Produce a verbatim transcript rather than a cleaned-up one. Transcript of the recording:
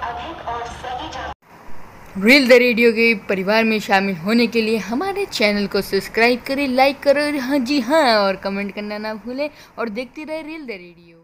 अधिक और सही जानकारी रील द रेडियो के परिवार में शामिल होने के लिए हमारे चैनल को सब्सक्राइब करें, लाइक करें, हाँ जी हाँ, और कमेंट करना ना भूलें और देखते रहे रील द रेडियो।